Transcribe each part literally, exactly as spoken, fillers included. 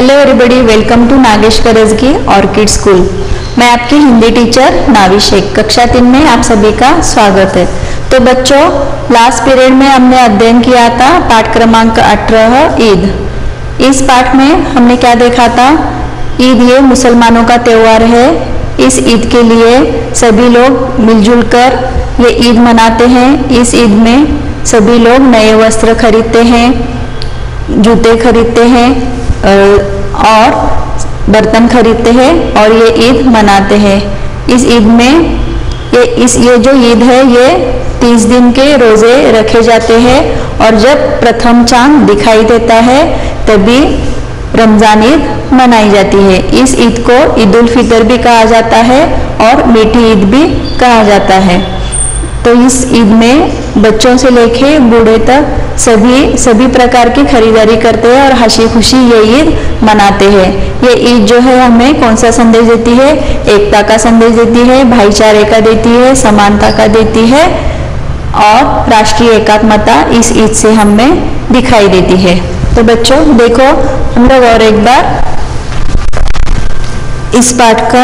Hello everybody, welcome to Nagesh Karajgi orchid school. मैं आपकी Hindi teacher नावी शेख। कक्षा तीन में आप सभी का स्वागत है। तो बच्चों, लास्ट पीरियड में हमने अध्ययन किया था पाठ क्रमांक अठारह ईद। इस पाठ में हमने क्या देखा था? ईद ये मुसलमानों का त्यौहार है। इस ईद के लिए सभी लोग मिलजुल कर ये ईद मनाते हैं। इस ईद में सभी लोग नए वस्त्र खरीदते हैं, जूते खरीदते हैं और बर्तन खरीदते हैं और ये ईद मनाते हैं। इस ईद में ये इस ये जो ईद है ये तीस दिन के रोजे रखे जाते हैं और जब प्रथम चांद दिखाई देता है तभी रमजान ईद मनाई जाती है। इस ईद को ईद उल फितर भी कहा जाता है और मीठी ईद भी कहा जाता है। तो इस ईद में बच्चों से लेके बूढ़े तक सभी सभी प्रकार की खरीदारी करते हैं और हंसी खुशी ये ईद मनाते हैं। ये ईद जो है हमें कौन सा संदेश देती है? एकता का संदेश देती है, भाईचारे का देती है, समानता का देती है और राष्ट्रीय एकात्मता इस ईद से हमें दिखाई देती है। तो बच्चों देखो, हम लोग और एक बार इस पाठ का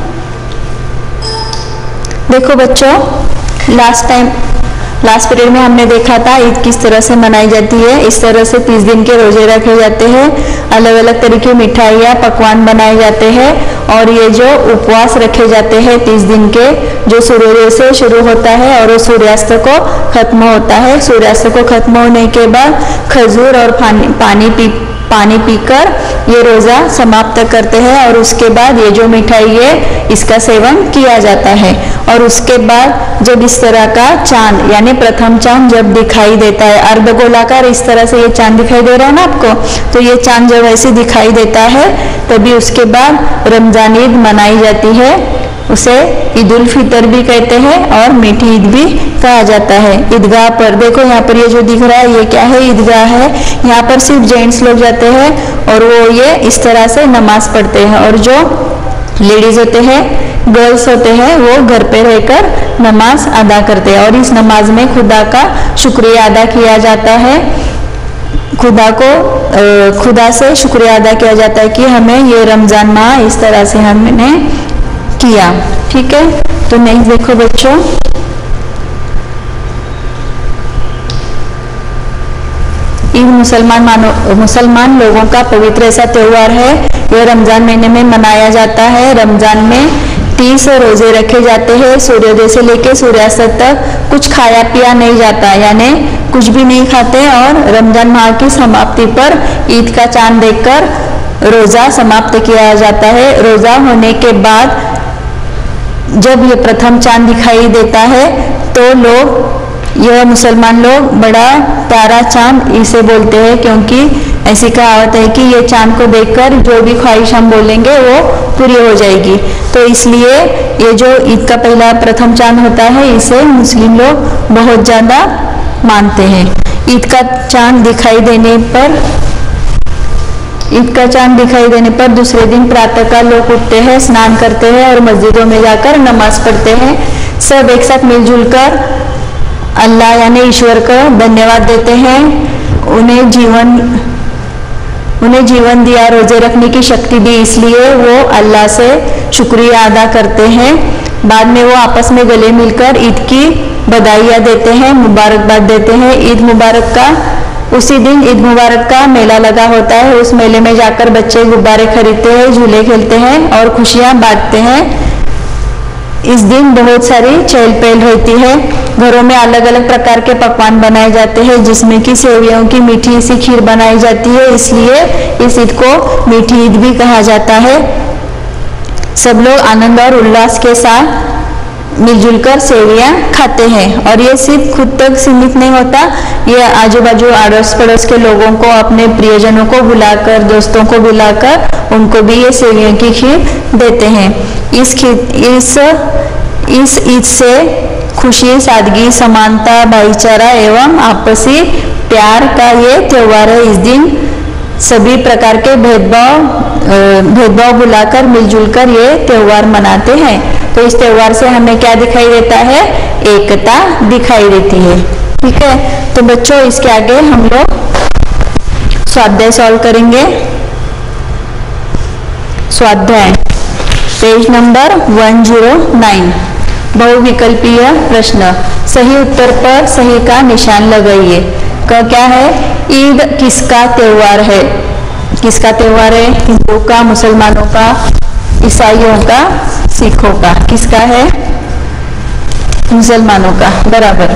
देखो बच्चों। लास्ट टाइम लास्ट पीरियड में हमने देखा था ईद किस तरह से मनाई जाती है। इस तरह से तीस दिन के रोजे रखे जाते हैं, अलग अलग तरह की मिठाइयाँ पकवान बनाए जाते हैं और ये जो उपवास रखे जाते हैं तीस दिन के, जो सूर्योदय से शुरू होता है और सूर्यास्त को खत्म होता है। सूर्यास्त को खत्म होने के बाद खजूर और पानी पानी पी पानी पीकर ये रोज़ा समाप्त करते हैं और उसके बाद ये जो मिठाई है इसका सेवन किया जाता है। और उसके बाद जब इस तरह का चांद यानी प्रथम चांद जब दिखाई देता है, अर्धगोलाकार इस तरह से ये चांद दिखाई दे रहा है ना आपको, तो ये चांद जब ऐसे दिखाई देता है तभी उसके बाद रमजान ईद मनाई जाती है। उसे ईद उल फितर भी कहते हैं और मीठी ईद भी कहा जाता है। ईदगाह पर देखो, यहाँ पर ये जो दिख रहा है ये क्या है? ईदगाह है। यहाँ पर सिर्फ जेंट्स लोग जाते हैं और वो ये इस तरह से नमाज पढ़ते हैं और जो लेडीज होते हैं, गर्ल्स होते हैं, वो घर पे रहकर नमाज अदा करते हैं और इस नमाज में खुदा का शुक्रिया अदा किया जाता है। खुदा को खुदा से शुक्रिया अदा किया जाता है कि हमें ये रमजान माह इस तरह से हमने किया। ठीक है, तो नेक्स्ट देखो बच्चों। ईद मुसलमान मानो मुसलमान लोगों का पवित्र ऐसा त्यौहार है। यह रमजान महीने में मनाया जाता है। रमजान में तीस रोजे रखे जाते हैं। सूर्योदय से लेकर सूर्यास्त तक कुछ खाया पिया नहीं जाता, यानी कुछ भी नहीं खाते और रमजान माह की समाप्ति पर ईद का चांद देखकर रोजा समाप्त किया जाता है। रोजा होने के बाद जब ये प्रथम चांद दिखाई देता है तो लोग यह मुसलमान लोग बड़ा प्यारा चांद इसे बोलते हैं, क्योंकि ऐसी कहावत है कि ये चांद को देखकर जो भी ख्वाहिश हम बोलेंगे वो पूरी हो जाएगी। तो इसलिए ये जो ईद का पहला प्रथम चांद होता है इसे मुस्लिम लोग बहुत ज़्यादा मानते हैं। ईद का चांद दिखाई देने पर ईद का चांद दिखाई देने पर दूसरे दिन प्रातःकाल लोग उठते हैं, स्नान करते हैं और मस्जिदों में जाकर नमाज पढ़ते हैं। सब एक साथ मिलजुल कर अल्लाह यानी ईश्वर का धन्यवाद देते हैं। उन्हें जीवन उन्हें जीवन दिया, रोजे रखने की शक्ति दी, इसलिए वो अल्लाह से शुक्रिया अदा करते हैं। बाद में वो आपस में गले मिलकर ईद की बधाइयाँ देते हैं, मुबारकबाद देते हैं। ईद मुबारक का उसी दिन ईद मुबारक का मेला लगा होता है। उस मेले में जाकर बच्चे गुब्बारे खरीदते हैं, झूले खेलते हैं और खुशियाँ बांटते हैं। इस दिन बहुत सारी चहल पहल रहती है। घरों में अलग अलग प्रकार के पकवान बनाए जाते हैं, जिसमें कि सेवियों की मीठी सी खीर बनाई जाती है, इसलिए इस ईद को मीठी ईद भी कहा जाता है। सब लोग आनंद और उल्लास के साथ मिलजुल कर सेवियाँ खाते हैं और ये सिर्फ खुद तक सीमित नहीं होता, ये आजू बाजू अड़ोस पड़ोस के लोगों को, अपने प्रियजनों को बुलाकर, दोस्तों को बुलाकर उनको भी ये सेवियों की खीर देते हैं। इस खीर इस इस ईद से खुशी, सादगी, समानता, भाईचारा एवं आपसी प्यार का ये त्यौहार है। इस दिन सभी प्रकार के भेदभाव भेदभाव बुलाकर मिलजुल कर ये त्यौहार मनाते हैं। तो इस त्यौहार से हमें क्या दिखाई देता है? एकता दिखाई देती है। ठीक है, तो बच्चों इसके आगे हम लोग स्वाध्याय सॉल्व करेंगे। स्वाध्याय पेज नंबर एक सौ नौ। बहुविकल्पीय प्रश्न, सही उत्तर पर सही का निशान लगाइए। का क्या है? ईद किसका त्योहार है? किसका त्योहार है? हिंदुओं का, मुसलमानों का, ईसाइयों का, सिखों का? किसका है? मुसलमानों का। बराबर,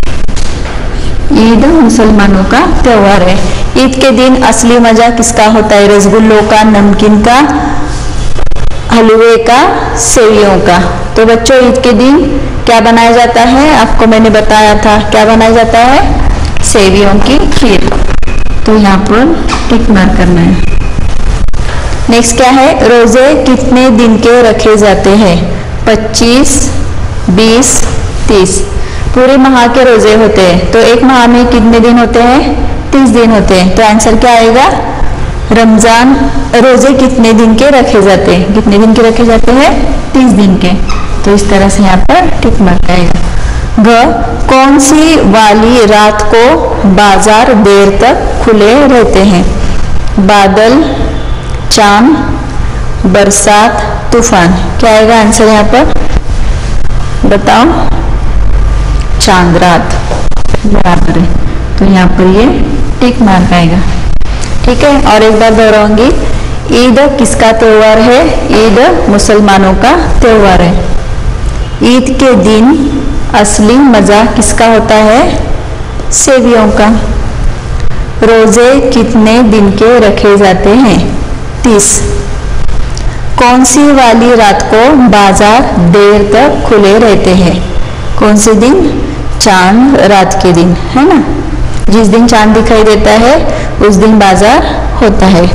ईद मुसलमानों का त्योहार है। ईद के दिन असली मजा किसका होता है? रसगुल्लों का, नमकीन का, हलवे का, सेवियों का? तो बच्चों, ईद के दिन क्या बनाया जाता है? आपको मैंने बताया था, क्या बनाया जाता है? सेवियों की खीर। तो यहाँ पर टिक मार्क करना है। नेक्स्ट क्या है? रोजे कितने दिन के रखे जाते हैं? पच्चीस, बीस, तीस? पूरे माह के रोजे होते हैं, तो एक माह में कितने दिन होते हैं? तीस दिन होते हैं। तो आंसर क्या आएगा? रमजान रोजे कितने दिन के रखे जाते हैं? कितने दिन के रखे जाते हैं? तीस दिन के। तो इस तरह से यहाँ पर टिक मार्क आएगा। ग, कौन सी वाली रात को बाजार देर तक खुले रहते हैं? बादल, चांद, बरसात, तूफान? क्या आएगा आंसर यहाँ पर? बताओ। चांद रात। बराबर है, तो यहाँ पर ये टिक मार्क आएगा। ठीक है, और एक बार दोहराऊंगी। ईद किसका त्योहार है? ईद मुसलमानों का त्योहार है। ईद के दिन असली मजा किसका होता है? सेवियों का। रोजे कितने दिन के रखे जाते हैं? तीस। कौन सी वाली रात को बाजार देर तक खुले रहते हैं? कौन से दिन? चांद रात के दिन, है ना? जिस दिन चांद दिखाई देता है उस दिन बाजार होता है।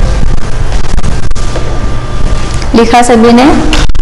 लिखा सभी ने?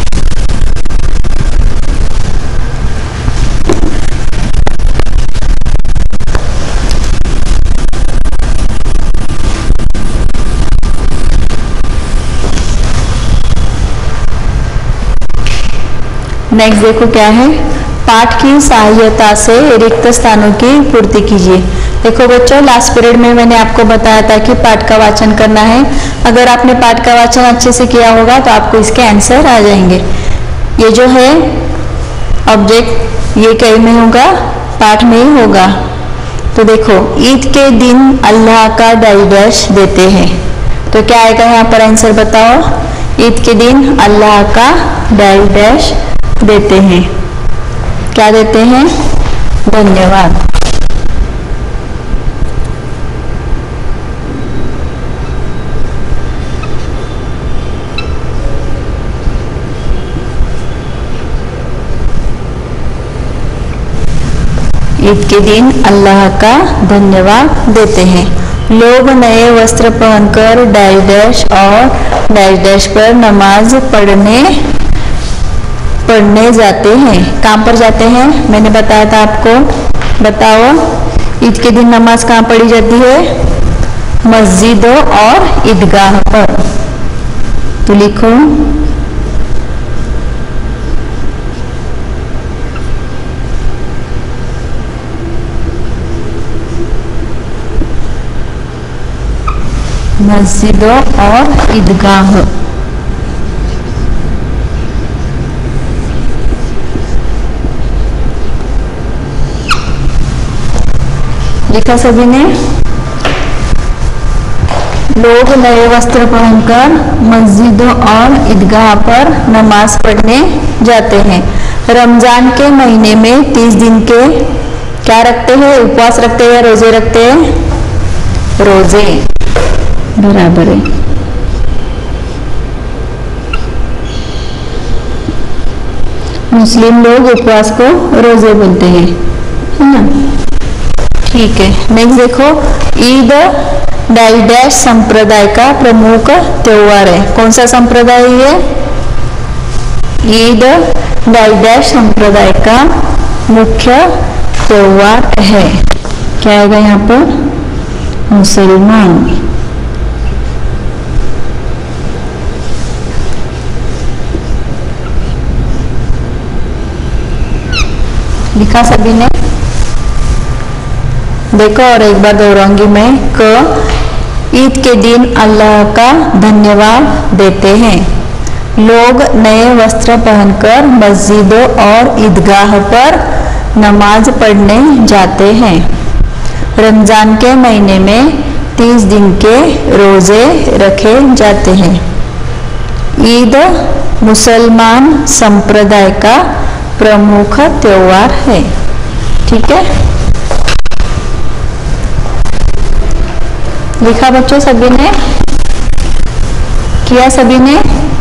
नेक्स्ट देखो क्या है? पाठ की सहायता से रिक्त स्थानों की पूर्ति कीजिए। देखो बच्चों, लास्ट पीरियड में मैंने आपको बताया था कि पाठ का वाचन करना है। अगर आपने पाठ का वाचन अच्छे से किया होगा तो आपको इसके आंसर आ जाएंगे। ये जो है ऑब्जेक्ट, ये कहीं में होगा? पाठ में ही होगा। तो देखो, ईद के दिन अल्लाह का डैश डैश देते हैं। तो क्या आएगा यहाँ पर आंसर? बताओ। ईद के दिन अल्लाह का डैश डैश देते हैं। क्या देते हैं? धन्यवाद। ईद के दिन अल्लाह का धन्यवाद देते हैं। लोग नए वस्त्र पहनकर डैश डैश और डैश डैश पर नमाज पढ़ने पढ़ने जाते हैं। कहाँ पर जाते हैं? मैंने बताया था आपको। बताओ, ईद के दिन नमाज कहाँ पढ़ी जाती है? मस्जिदों और ईदगाह पर। तो लिखो, मस्जिदों और ईदगाह। लिखा सभी ने? लोग नए वस्त्र पहनकर मस्जिदों और ईदगाह पर नमाज पढ़ने जाते हैं। रमजान के महीने में तीस दिन के क्या रखते हैं? उपवास रखते हैं, रोजे रखते हैं? रोजे। बराबर है। मुस्लिम लोग उपवास को रोजे बोलते हैं, है ना? ठीक है। नेक्स्ट देखो, ईद डैश डैश संप्रदाय का प्रमुख त्योहार है। कौन सा संप्रदाय है? ईद डैश डैश संप्रदाय का मुख्य त्योहार है। क्या आएगा यहाँ पर? मुसलमान। लिखा सभी ने? देखो, और एक बार दोहराऊंगी मैं। क, ईद के दिन अल्लाह का धन्यवाद देते हैं। लोग नए वस्त्र पहनकर मस्जिदों और ईदगाह पर नमाज पढ़ने जाते हैं। रमजान के महीने में तीस दिन के रोजे रखे जाते हैं। ईद मुसलमान संप्रदाय का प्रमुख त्योहार है। ठीक है, लिखा बच्चों सभी ने? किया सभी ने?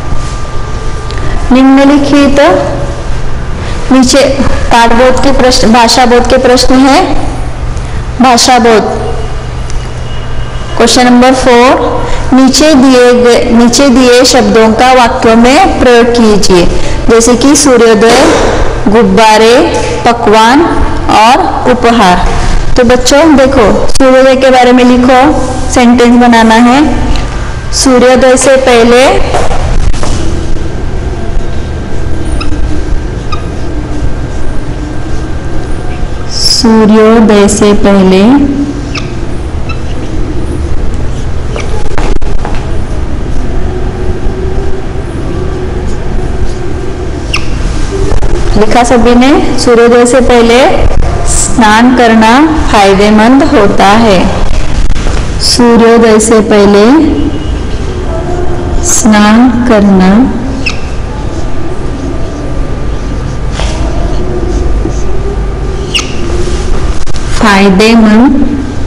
निम्नलिखित नीचे पाठ बोध के प्रश्न, भाषा बोध के प्रश्न है। भाषा बोध क्वेश्चन नंबर फोर, नीचे दिए गए नीचे दिए शब्दों का वाक्यों में प्रयोग कीजिए, जैसे कि सूर्योदय, गुब्बारे, पकवान और उपहार। तो बच्चों देखो, सूर्योदय के बारे में लिखो, सेंटेंस बनाना है। सूर्योदय से पहले सूर्योदय से पहले लिखा सभी ने? सूर्योदय से पहले स्नान करना फायदेमंद होता है। सूर्योदय से पहले स्नान करना फायदेमंद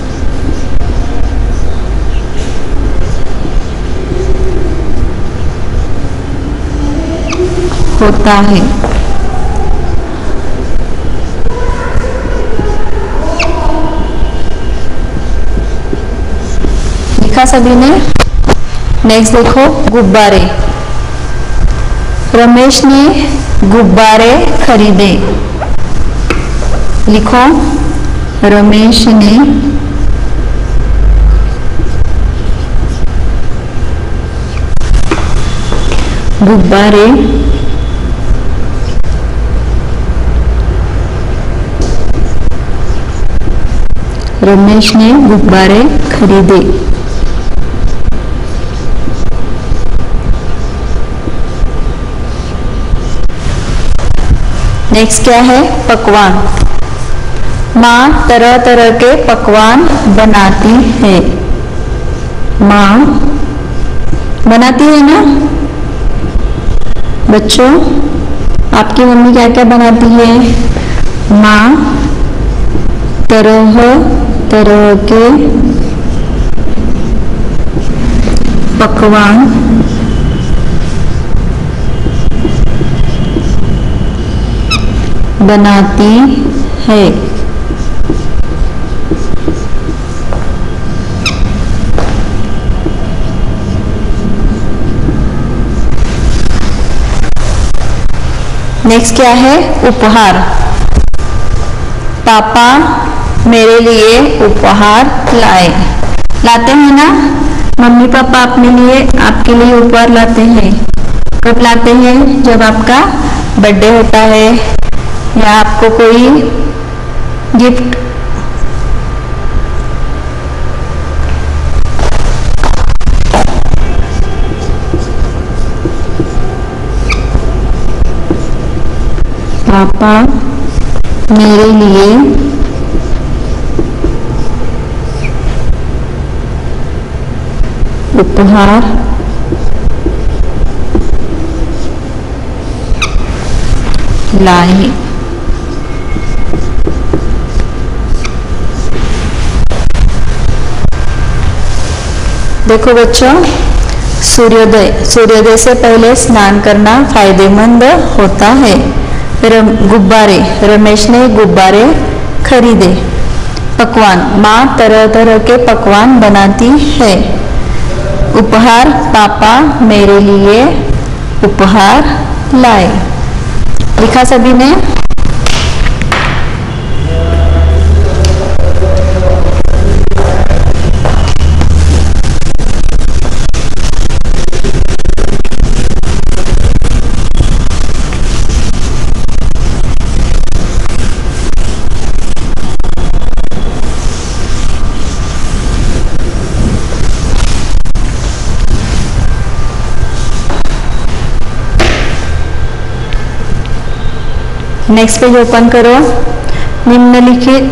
होता है। लिखा सभी ने? नेक्स्ट देखो, गुब्बारे। रमेश ने गुब्बारे खरीदे। लिखो, रमेश ने गुब्बारे रमेश ने गुब्बारे खरीदे। नेक्स्ट क्या है? पकवान। माँ तरह तरह के पकवान बनाती है। माँ बनाती है ना बच्चों? आपकी मम्मी क्या क्या बनाती है? माँ तरह तरह के पकवान बनाती है। नेक्स्ट क्या है? उपहार। पापा मेरे लिए उपहार लाए। लाते हैं ना मम्मी पापा अपने लिए, आपके लिए उपहार लाते हैं। कब लाते हैं? जब आपका बर्थडे होता है या आपको कोई गिफ्ट पापा मेरे लिए उपहार लाए। देखो बच्चों, सूर्योदय सूर्योदय से पहले स्नान करना फायदेमंद होता है। गुब्बारे, रमेश ने गुब्बारे खरीदे। पकवान, माँ तरह तरह के पकवान बनाती है। उपहार, पापा मेरे लिए उपहार लाए। लिखा सभी ने? नेक्स्ट पेज ओपन करो। निम्नलिखित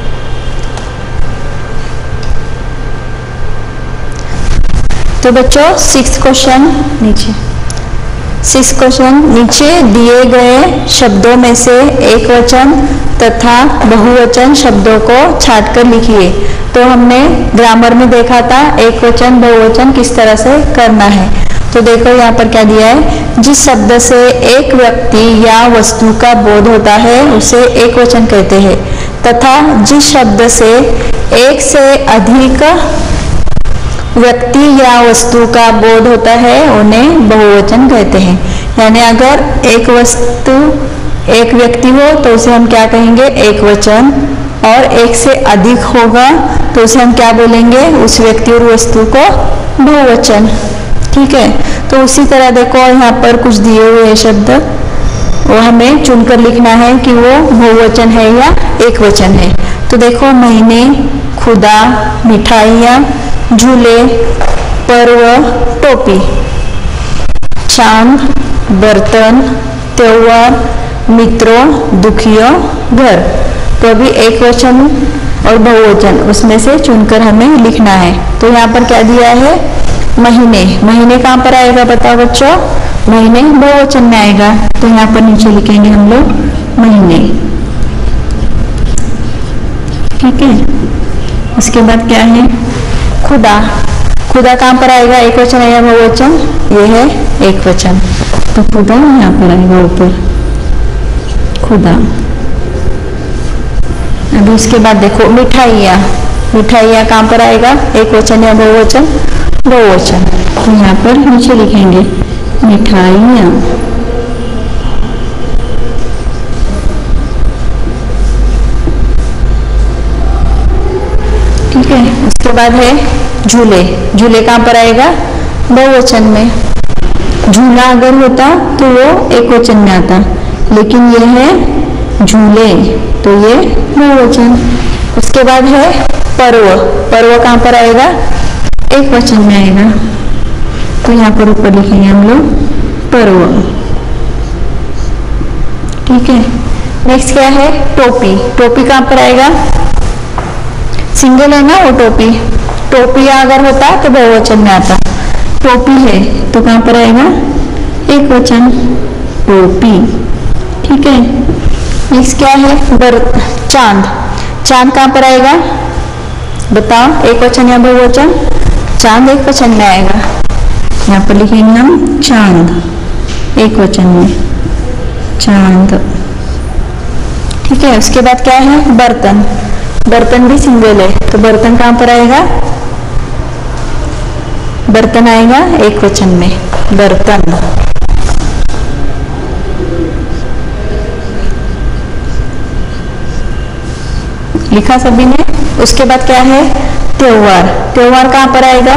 तो बच्चों सिक्स क्वेश्चन नीचे सिक्स क्वेश्चन नीचे दिए गए शब्दों में से एक वचन तथा बहुवचन शब्दों को छांटकर लिखिए। तो हमने ग्रामर में देखा था एक वचन बहुवचन किस तरह से करना है। तो देखो यहाँ पर क्या दिया है, जिस शब्द से एक व्यक्ति या वस्तु का बोध होता है उसे एक वचन कहते हैं, तथा जिस शब्द से एक से अधिक व्यक्ति या वस्तु का बोध होता है उन्हें बहुवचन कहते हैं। यानी अगर एक वस्तु एक व्यक्ति हो तो उसे हम क्या कहेंगे, एक वचन, और एक से अधिक होगा तो उसे हम क्या बोलेंगे, उस व्यक्ति और वस्तु को बहुवचन। ठीक है, तो उसी तरह देखो यहाँ पर कुछ दिए हुए हैं शब्द, वो हमें चुनकर लिखना है कि वो बहुवचन है या एक वचन है। तो देखो महीने, खुदा, मिठाइयाँ, झूले, पर्व, टोपी, चांद, बर्तन, त्योहार, मित्रों, दुखियों, घर। तो अभी एक वचन और बहुवचन उसमें से चुनकर हमें लिखना है। तो यहाँ पर क्या दिया है, महीने। महीने कहाँ पर आएगा बताओ बच्चों, महीने बहुवचन में आएगा। तो यहाँ पर नीचे लिखेंगे हम लोग महीने। ठीक है, उसके बाद क्या है, खुदा। खुदा कहाँ पर आएगा, एक वचन है या बहुवचन, ये है एक वचन। तो खुदा यहाँ पर आएगा ऊपर, खुदा। अभी उसके बाद देखो मिठाइयाँ। मिठाइयाँ कहाँ पर आएगा, एक वचन या बहुवचन, बहुवचन। तो यहाँ पर नीचे लिखेंगे मिठाइयाँ। ठीक है, उसके बाद है झूले। झूले कहाँ पर आएगा, बहुवचन में। झूला अगर होता तो वो एक वचन में आता, लेकिन ये है झूले तो ये बहुवचन। उसके बाद है पर्व। पर्व कहाँ पर आएगा, एक वचन में आएगा। तो यहाँ पर ऊपर लिखेंगे हम लोग पर्व। ठीक है, नेक्स्ट क्या है, टोपी। टोपी कहाँ पर आएगा, सिंगल है ना वो टोपी। टोपी अगर होता तो बहुवचन में आता, टोपी है तो कहाँ पर आएगा, एक वचन, टोपी। ठीक है, नेक्स्ट क्या है, बर चांद। चांद कहाँ पर आएगा बताओ, एक वचन या बहुवचन, चांद एक वचन में आएगा। यहाँ पर लिखेंगे हम चांद, एक वचन में, चांद। ठीक है, उसके बाद क्या है, बर्तन। बर्तन भी सिंगल है तो बर्तन कहाँ पर आएगा, बर्तन आएगा एक वचन में, बर्तन। लिखा सभी ने। उसके बाद क्या है, त्योहार। त्योहार कहाँ पर आएगा,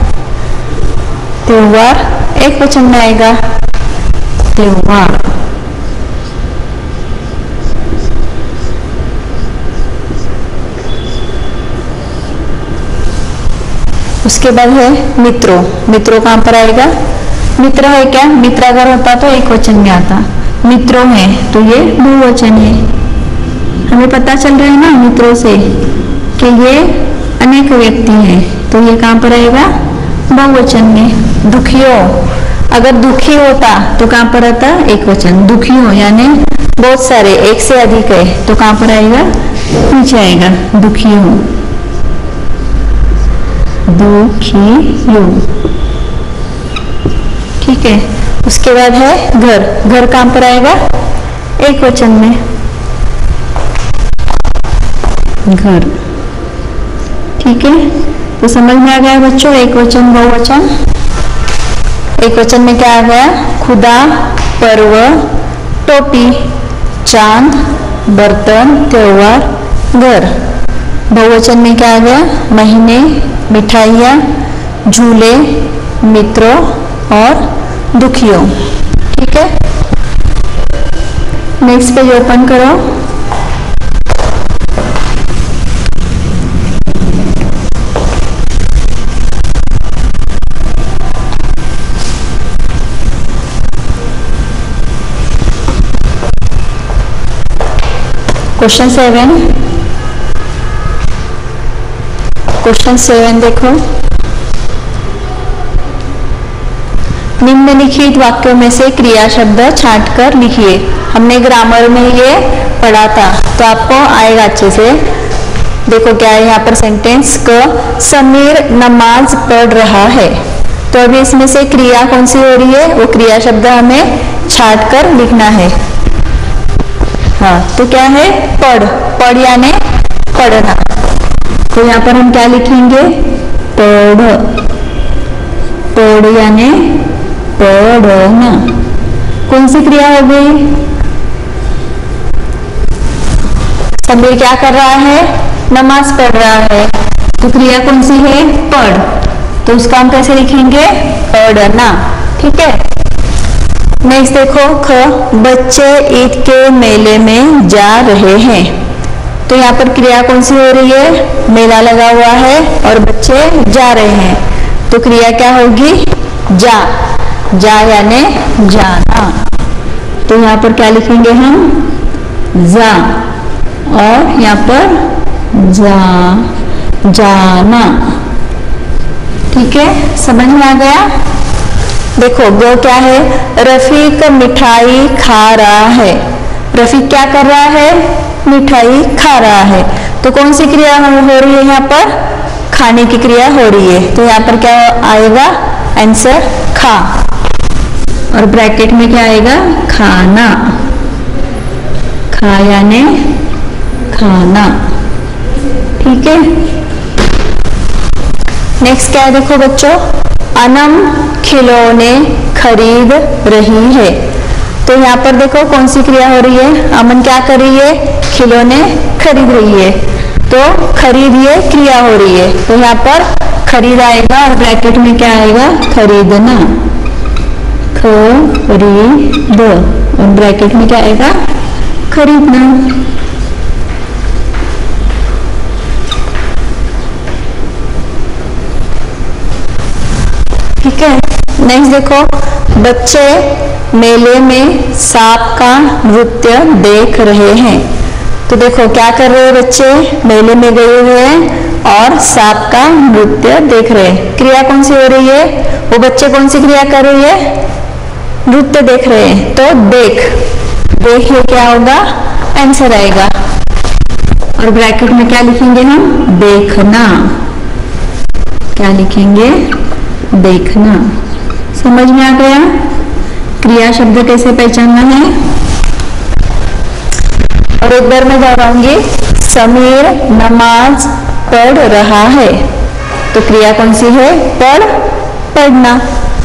त्योहार एक वचन में आएगा, त्योहार। उसके बाद है मित्रों। मित्रों कहाँ पर आएगा, मित्र है क्या, मित्र अगर होता तो एक वचन में आता, मित्रों है तो ये बहुवचन है। हमें पता चल रहा है ना मित्रों से कि ये अनेक व्यक्ति हैं, तो ये कहाँ पर आएगा, बहुवचन में। दुखियों, अगर दुखी होता तो कहाँ पर आता, एक वचन, दुखियों यानी बहुत सारे, एक से अधिक है तो कहाँ पर आएगा, नीचे आएगा, दुखियों, दुखियों। ठीक है, उसके बाद है घर। घर कहाँ पर आएगा, एक वचन में, घर। ठीक है, तो समझ में आ गया बच्चों, एक वचन बहुवचन। एक वचन में क्या आ गया, खुदा, पर्व, टोपी, चांद, बर्तन, त्योहार, घर। बहुवचन में क्या आ गया, महीने, मिठाइयाँ, झूले, मित्रों और दुखियों। ठीक है, नेक्स्ट पेज ओपन करो। क्वेश्चन सेवन, क्वेश्चन सेवन देखो, निम्नलिखित वाक्यों में से क्रिया शब्द छांटकर लिखिए। हमने ग्रामर में ये पढ़ा था तो आपको आएगा अच्छे से। देखो क्या है यहाँ पर सेंटेंस क समीर नमाज पढ़ रहा है। तो अभी इसमें से क्रिया कौन सी हो रही है, वो क्रिया शब्द हमें छांटकर लिखना है। हाँ तो क्या है, पढ़, पढ़ यानी पढ़ना। तो यहाँ पर हम क्या लिखेंगे, पढ़, पढ़ यानी पढ़ना। कौन सी क्रिया हो गई, समीर क्या कर रहा है, नमाज पढ़ रहा है। तो क्रिया कौन सी है, पढ़। तो उसका हम कैसे लिखेंगे, पढ़ना। ठीक है। नेक्स्ट देखो ख, बच्चे ईद के मेले में जा रहे हैं। तो यहाँ पर क्रिया कौन सी हो रही है, मेला लगा हुआ है और बच्चे जा रहे हैं। तो क्रिया क्या होगी, जा, जा यानी जाना। तो यहाँ पर क्या लिखेंगे हम, जा, और यहाँ पर जा, जाना। ठीक है, समझ में आ गया। देखो गो क्या है, रफीक मिठाई खा रहा है। रफीक क्या कर रहा है, मिठाई खा रहा है। तो कौन सी क्रिया हो रही है यहाँ पर, खाने की क्रिया हो रही है। तो यहाँ पर क्या आएगा, आंसर खा, और ब्रैकेट में क्या आएगा, खाना। खा यानी खाना। ठीक है। नेक्स्ट क्या है, देखो बच्चों, अनम खिलौने खरीद रही है। तो यहाँ पर देखो कौन सी क्रिया हो रही है, अमन क्या कर रही है, खिलौने खरीद रही है। तो खरीद ये क्रिया हो रही है। तो यहाँ पर खरीद आएगा और ब्रैकेट में क्या आएगा, खरीदना, खरीद, और ब्रैकेट में क्या आएगा, खरीदना। ठीक है। नेक्स्ट देखो, बच्चे मेले में सांप का नृत्य देख रहे हैं। तो देखो क्या कर रहे हैं बच्चे, मेले में गए हुए हैं और सांप का नृत्य देख रहे हैं। क्रिया कौन सी हो रही है, वो बच्चे कौन सी क्रिया कर रही है, नृत्य देख रहे हैं। तो देख, देख ये क्या होगा, आंसर आएगा। और ब्रैकेट में क्या लिखेंगे हम, देखना। क्या लिखेंगे, देखना। समझ में आ गया, क्रिया शब्द कैसे पहचानना है। और एक बार मैं दोहराऊंगी, समीर नमाज पढ़ रहा है। तो क्रिया कौन सी है, पढ़, पढ़ना।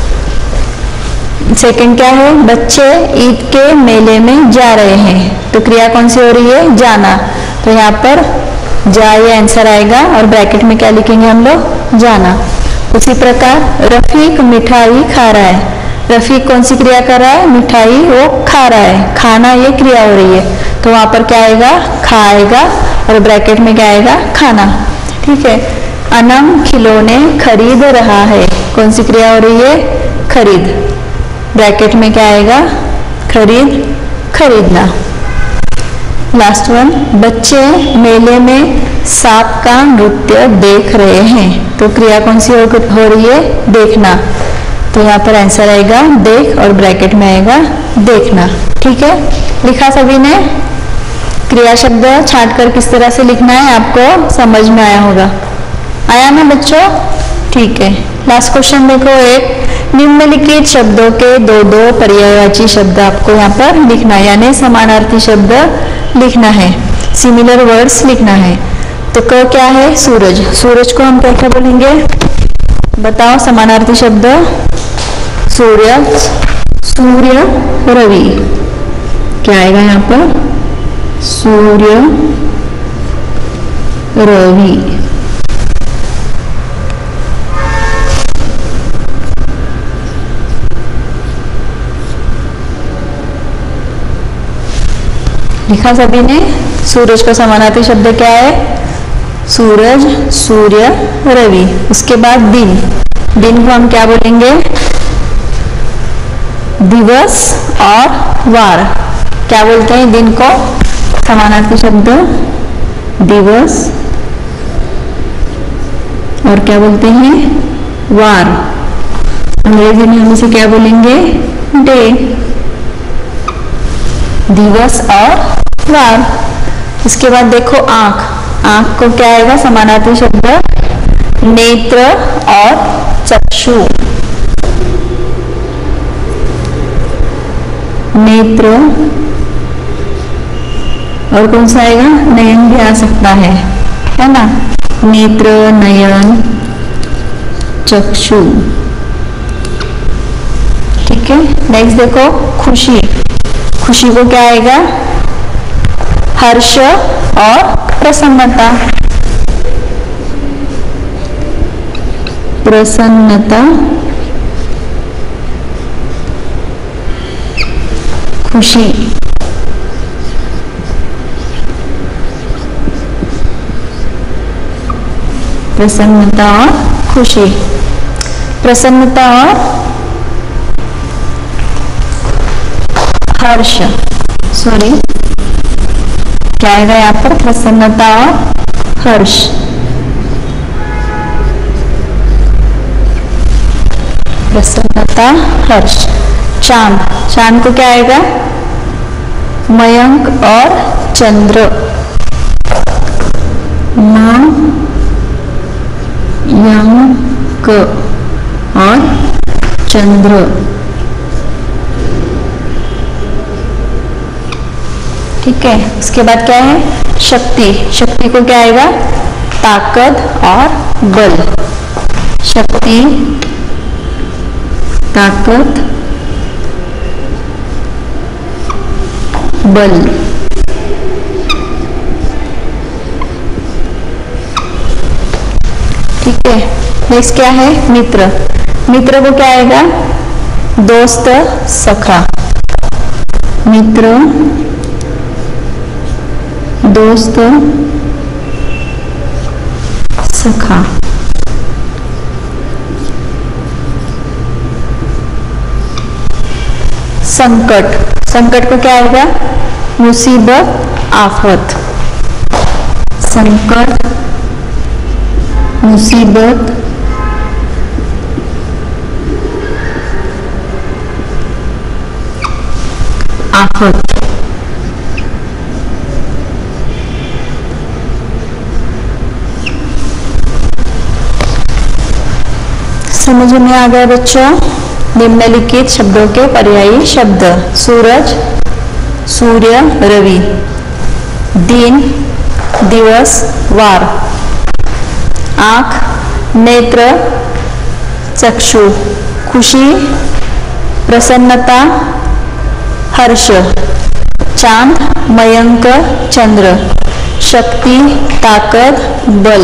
सेकंड क्या है, बच्चे ईद के मेले में जा रहे हैं। तो क्रिया कौन सी हो रही है, जाना। तो यहाँ पर जा ये आंसर आएगा, और ब्रैकेट में क्या लिखेंगे हम लोग, जाना। उसी प्रकार रफीक मिठाई खा रहा है। रफीक कौन सी क्रिया कर रहा है, मिठाई वो खा रहा है। खाना ये क्रिया हो रही है। तो वहां पर क्या आएगा, खाएगा, और ब्रैकेट में क्या आएगा, खाना। ठीक है। अनम खिलौने खरीद रहा है। कौन सी क्रिया हो रही है, खरीद। ब्रैकेट में क्या आएगा, खरीद, खरीदना। लास्ट वन, बच्चे मेले में सांप का नृत्य देख रहे हैं। तो क्रिया कौन सी हो, हो रही है, देखना। तो यहाँ पर आंसर आएगा देख, और ब्रैकेट में आएगा देखना। ठीक है, लिखा सभी ने। क्रिया शब्द छांटकर किस तरह से लिखना है आपको समझ में आया होगा, आया ना बच्चों। ठीक है। लास्ट क्वेश्चन देखो, एक निम्नलिखित शब्दों के दो दो पर्यायवाची शब्द आपको यहाँ पर लिखना है, यानी समानार्थी शब्द लिखना है, सिमिलर वर्ड्स लिखना है। तो क क्या है, सूरज। सूरज को हम क्या क्या बोलेंगे, बताओ समानार्थी शब्द, सूर्य, सूर्य, रवि। क्या आएगा यहाँ पर, सूर्य, रवि। लिखा सभी ने। सूरज का समानार्थी शब्द क्या है, सूरज, सूर्य, रवि। उसके बाद दिन, दिन को हम क्या बोलेंगे, दिवस और वार। क्या बोलते हैं दिन को, समानार्थी शब्द दिवस, और क्या बोलते हैं, वार। अंग्रेजी में हम इसे क्या बोलेंगे, डे। दिवस और वार। इसके बाद देखो आंख। आंख को क्या आएगा, समानार्थी शब्द नेत्र और चक्षु। नेत्र, और कौन सा आएगा, नयन भी आ सकता है, है ना। नेत्र, नयन, चक्षु। ठीक है। नेक्स्ट देखो खुशी। खुशी को क्या आएगा, हर्ष और प्रसन्नता। प्रसन्नता, खुशी। प्रसन्नता और खुशी। प्रसन्नता और हर्ष, सॉरी क्या आएगा यहाँ पर, प्रसन्नता और हर्ष। प्रसन्नता, हर्ष। चांद। चांद को क्या आएगा, मयंक और चंद्र। मयंक और चंद्र। ठीक है। उसके बाद क्या है, शक्ति। शक्ति को क्या आएगा, ताकत और बल। शक्ति, ताकत, बल। ठीक है। नेक्स्ट क्या है, मित्र। मित्र को क्या आएगा, दोस्त, सखा। मित्र, दोस्त, सखा। संकट। संकट को क्या आएगा, मुसीबत, आफत। संकट, मुसीबत, आफत। समझ में आ गया बच्चों। निम्नलिखित शब्दों के पर्यायी शब्द, सूरज, सूर्य, रवि। दिन, दिवस, वार। आंख, नेत्र, चक्षु। खुशी, प्रसन्नता, हर्ष। चांद, मयंक, चंद्र। शक्ति, ताकत, बल।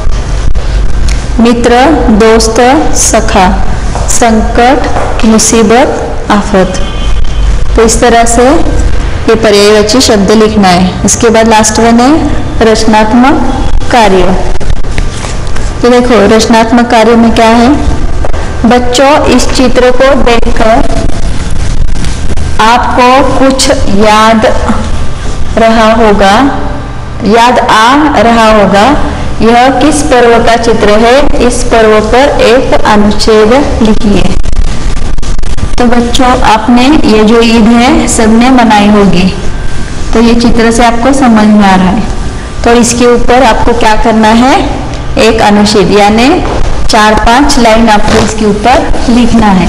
मित्र, दोस्त, सखा। संकट, मुसीबत, आफत। तो इस तरह से ये पर्यायवाची शब्द लिखना है। इसके बाद लास्ट वन है रचनात्मक कार्य। तो देखो रचनात्मक कार्य में क्या है, बच्चों इस चित्र को देखकर आपको कुछ याद रहा होगा, याद आ रहा होगा। यह किस पर्व का चित्र है, इस पर्व पर एक अनुच्छेद लिखिए। तो बच्चों आपने ये जो ईद है सबने मनाई होगी, तो ये चित्र से आपको समझ में आ रहा है। तो इसके ऊपर आपको क्या करना है, एक अनुच्छेद यानी चार पांच लाइन आपको इसके ऊपर लिखना है।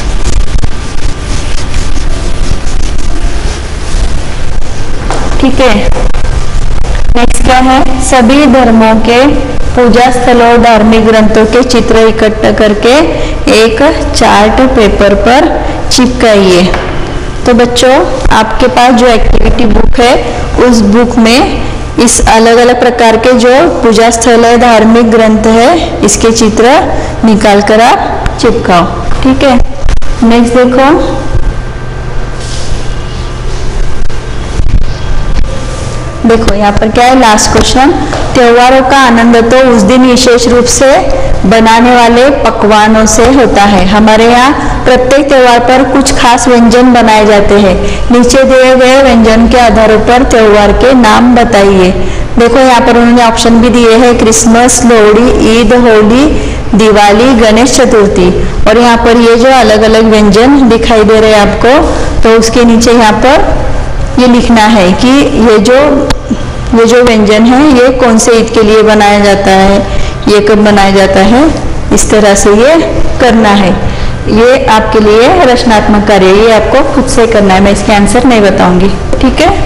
ठीक है। नेक्स्ट क्या है, सभी धर्मों के पूजा स्थलों और धार्मिक ग्रंथों के चित्र इकट्ठा करके एक चार्ट पेपर पर चिपकाइए। तो बच्चों आपके पास जो एक्टिविटी बुक है उस बुक में इस अलग अलग प्रकार के जो पूजा स्थल है, धार्मिक ग्रंथ है, इसके चित्र निकाल कर आप चिपकाओ। ठीक है। नेक्स्ट देखो, देखो यहाँ पर क्या है, लास्ट क्वेश्चन। त्योहारों का आनंद तो उस दिन विशेष रूप से बनाने वाले पकवानों से होता है। हमारे यहाँ प्रत्येक त्योहार पर कुछ खास व्यंजन बनाए जाते हैं। नीचे दिए गए व्यंजन के आधार पर त्योहार के नाम बताइए। देखो यहाँ पर उन्होंने ऑप्शन भी दिए हैं, क्रिसमस, लोहड़ी, ईद, होली, दिवाली, गणेश चतुर्थी। और यहाँ पर ये जो अलग अलग व्यंजन दिखाई दे रहे हैं आपको, तो उसके नीचे यहाँ पर ये लिखना है कि ये जो ये जो व्यंजन है ये कौन से ईद के लिए बनाया जाता है, ये कब बनाया जाता है, इस तरह से ये करना है। ये आपके लिए रचनात्मक कार्य, ये आपको खुद से करना है, मैं इसके आंसर नहीं बताऊंगी, ठीक है।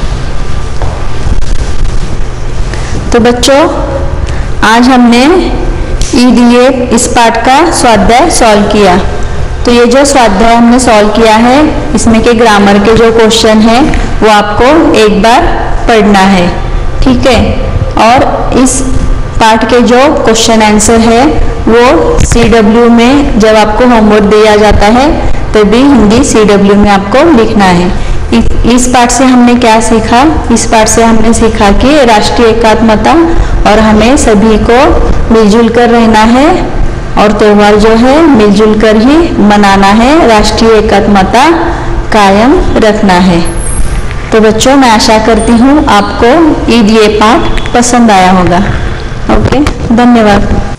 तो बच्चों आज हमने ईद ये इस पाठ का स्वाध्याय सॉल्व किया। तो ये जो स्वाध्याय हमने सॉल्व किया है, इसमें के ग्रामर के जो क्वेश्चन हैं वो आपको एक बार पढ़ना है, ठीक है। और इस पार्ट के जो क्वेश्चन आंसर है वो सी डब्ल्यू में जब आपको होमवर्क दिया जाता है तभी हिंदी सी डब्ल्यू में आपको लिखना है। इस पाठ से हमने क्या सीखा, इस पाठ से हमने सीखा कि राष्ट्रीय एकात्मता और हमें सभी को मिलजुल कर रहना है और त्योहार जो है मिलजुल कर ही मनाना है, राष्ट्रीय एकात्मता कायम रखना है। तो बच्चों मैं आशा करती हूँ आपको ईद ये पाठ पसंद आया होगा। ओके, धन्यवाद।